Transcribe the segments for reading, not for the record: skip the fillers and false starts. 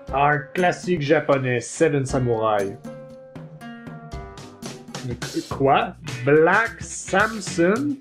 Un classique japonais, Seven Samurai. Quoi? Black Samson?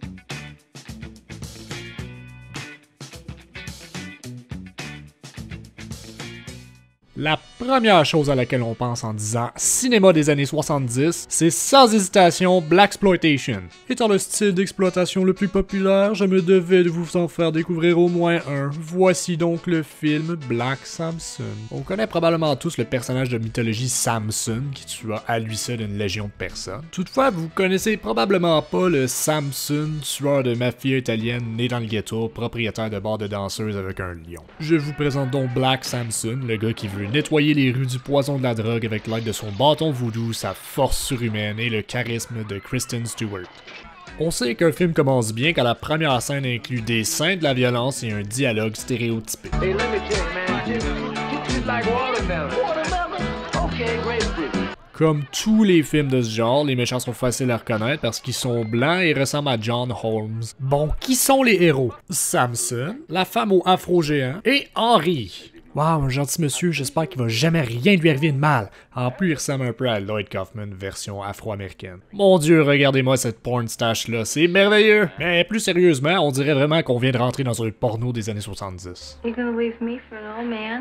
La première chose à laquelle on pense en disant cinéma des années 70, c'est sans hésitation Blaxploitation. Étant le style d'exploitation le plus populaire, je me devais de vous en faire découvrir au moins un. Voici donc le film Black Samson. On connaît probablement tous le personnage de mythologie Samson, qui tua à lui seul une légion de personnes. Toutefois, vous connaissez probablement pas le Samson, tueur de mafia italienne né dans le ghetto, propriétaire de bar de danseuses avec un lion. Je vous présente donc Black Samson, le gars qui veut nettoyer les rues du poison de la drogue avec l'aide de son bâton voodoo, sa force surhumaine et le charisme de Kristen Stewart. On sait qu'un film commence bien quand la première scène inclut des scènes de la violence et un dialogue stéréotypé. Hey, let me check, man. You like watermelon? Watermelon? Okay, grapefruit. Comme tous les films de ce genre, les méchants sont faciles à reconnaître parce qu'ils sont blancs et ressemblent à John Holmes. Bon, qui sont les héros? Samson, la femme au afro géant et Henry. Wow, un gentil monsieur, j'espère qu'il va jamais rien lui arriver de mal. En plus, il ressemble un peu à Lloyd Kaufman, version afro-américaine. Mon dieu, regardez-moi cette porn stache là, c'est merveilleux! Mais plus sérieusement, on dirait vraiment qu'on vient de rentrer dans un porno des années 70. You gonna leave me for an old man?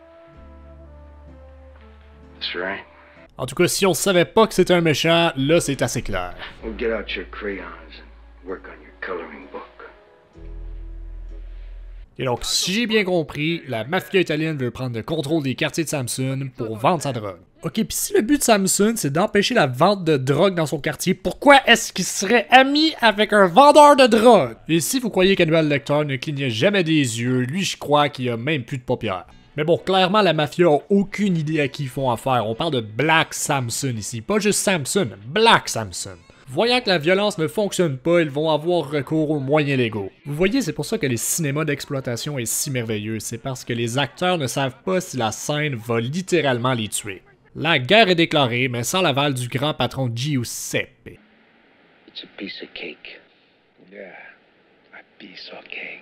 That's right. En tout cas, si on savait pas que c'était un méchant, là c'est assez clair. Well, get out your crayons and work on your coloring book. Et donc, si j'ai bien compris, la mafia italienne veut prendre le contrôle des quartiers de Samson pour vendre sa drogue. Ok, pis si le but de Samson, c'est d'empêcher la vente de drogue dans son quartier, pourquoi est-ce qu'il serait ami avec un vendeur de drogue? Et si vous croyez qu'Hannibal Lecter ne clignait jamais des yeux, lui je crois qu'il a même plus de paupières. Mais bon, clairement, la mafia a aucune idée à qui ils font affaire. On parle de Black Samson ici, pas juste Samson, Black Samson. Voyant que la violence ne fonctionne pas, ils vont avoir recours aux moyens légaux. Vous voyez, c'est pour ça que les cinémas d'exploitation est si merveilleux, c'est parce que les acteurs ne savent pas si la scène va littéralement les tuer. La guerre est déclarée, mais sans l'aval du grand patron Giuseppe. It's a piece of cake. Yeah, a piece of cake.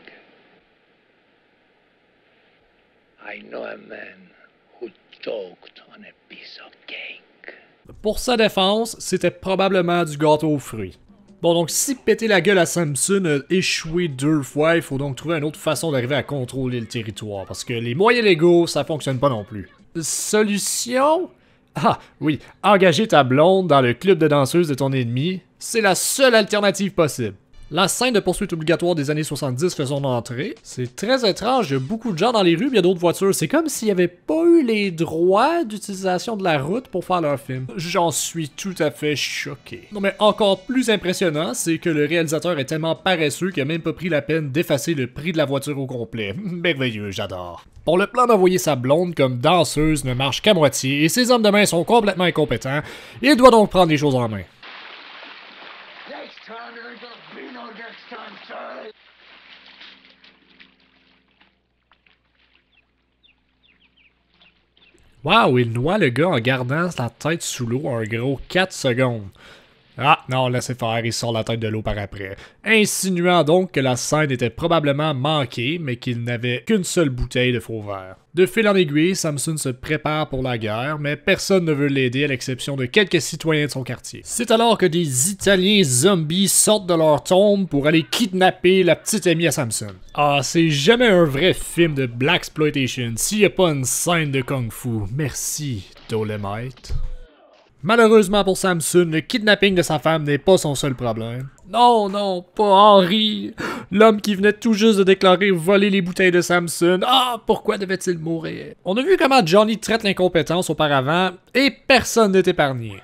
I know a man who choked on a piece of cake. Pour sa défense, c'était probablement du gâteau aux fruits. Bon, donc si péter la gueule à Samson a échoué 2 fois, il faut donc trouver une autre façon d'arriver à contrôler le territoire, parce que les moyens légaux, ça fonctionne pas non plus. Solution? Ah, oui, engager ta blonde dans le club de danseuses de ton ennemi, c'est la seule alternative possible. La scène de poursuite obligatoire des années 70 fait son entrée. C'est très étrange, il y a beaucoup de gens dans les rues, il y a d'autres voitures. C'est comme s'il n'y avait pas eu les droits d'utilisation de la route pour faire leur film. J'en suis tout à fait choqué. Non mais encore plus impressionnant, c'est que le réalisateur est tellement paresseux qu'il a même pas pris la peine d'effacer le prix de la voiture au complet. Merveilleux, j'adore. Bon, le plan d'envoyer sa blonde comme danseuse ne marche qu'à moitié et ses hommes de main sont complètement incompétents. Il doit donc prendre les choses en main. Next time there ain't gonna be no next time, Charlie. Wow, il noie le gars en gardant la tête sous l'eau un gros 4 secondes. Ah, non, laissez faire, il sort la tête de l'eau par après. Insinuant donc que la scène était probablement manquée, mais qu'il n'avait qu'une seule bouteille de faux vert. De fil en aiguille, Samson se prépare pour la guerre, mais personne ne veut l'aider à l'exception de quelques citoyens de son quartier. C'est alors que des Italiens zombies sortent de leur tombe pour aller kidnapper la petite amie à Samson. Ah, c'est jamais un vrai film de Blaxploitation s'il n'y a pas une scène de kung-fu. Merci, Dolomite. Malheureusement pour Samson, le kidnapping de sa femme n'est pas son seul problème. Non, non, pas Henry, l'homme qui venait tout juste de déclarer voler les bouteilles de Samson. Ah, pourquoi devait-il mourir? On a vu comment Johnny traite l'incompétence auparavant, et personne n'est épargné.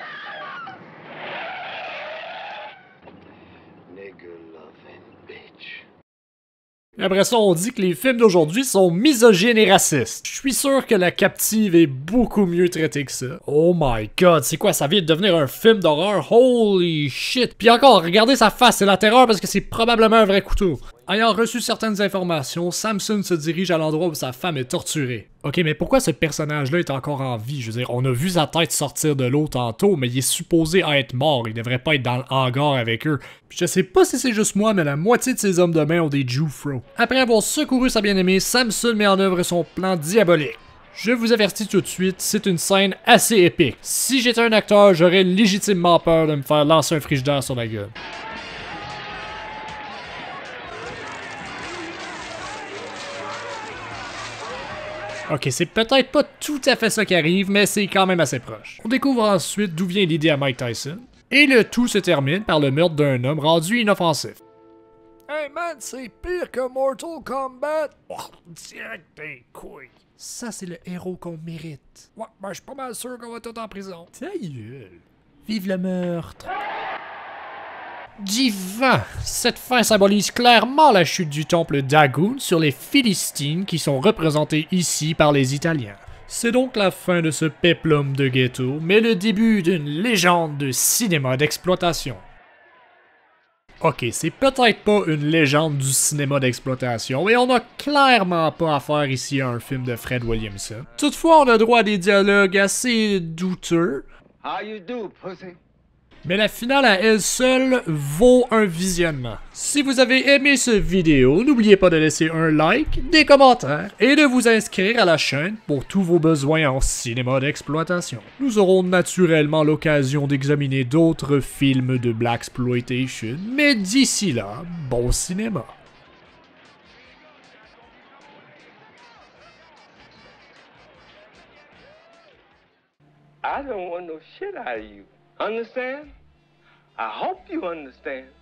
Nigger loving bitch. Et après ça, on dit que les films d'aujourd'hui sont misogynes et racistes. Je suis sûr que La Captive est beaucoup mieux traitée que ça. Oh my god, c'est quoi, ça vient de devenir un film d'horreur? Holy shit! Puis encore, regardez sa face, c'est la terreur parce que c'est probablement un vrai couteau. Ayant reçu certaines informations, Samson se dirige à l'endroit où sa femme est torturée. Ok, mais pourquoi ce personnage-là est encore en vie? Je veux dire, on a vu sa tête sortir de l'eau tantôt, mais il est supposé être mort, il devrait pas être dans le hangar avec eux. Puis je sais pas si c'est juste moi, mais la moitié de ses hommes de main ont des Jufro. Après avoir secouru sa bien-aimée, Samson met en œuvre son plan diabolique. Je vous avertis tout de suite, c'est une scène assez épique. Si j'étais un acteur, j'aurais légitimement peur de me faire lancer un frigidaire sur la gueule. Ok, c'est peut-être pas tout à fait ça qui arrive, mais c'est quand même assez proche. On découvre ensuite d'où vient l'idée à Mike Tyson, et le tout se termine par le meurtre d'un homme rendu inoffensif. Hey man, c'est pire que Mortal Kombat! Oh, direct des couilles! Ça, c'est le héros qu'on mérite. Ouais, ben je suis pas mal sûr qu'on va tout en prison. Ta gueule! Vive le meurtre! Divin! Cette fin symbolise clairement la chute du temple d'Agun sur les Philistines qui sont représentés ici par les Italiens. C'est donc la fin de ce péplum de ghetto, mais le début d'une légende de cinéma d'exploitation. Ok, c'est peut-être pas une légende du cinéma d'exploitation, et on a clairement pas affaire ici à un film de Fred Williamson. Toutefois, on a droit à des dialogues assez douteux. How you do, pussy? Mais la finale à elle seule vaut un visionnement. Si vous avez aimé cette vidéo, n'oubliez pas de laisser un like, des commentaires et de vous inscrire à la chaîne pour tous vos besoins en cinéma d'exploitation. Nous aurons naturellement l'occasion d'examiner d'autres films de blaxploitation, mais d'ici là, bon cinéma. I don't want no shit out of you. Understand? I hope you understand.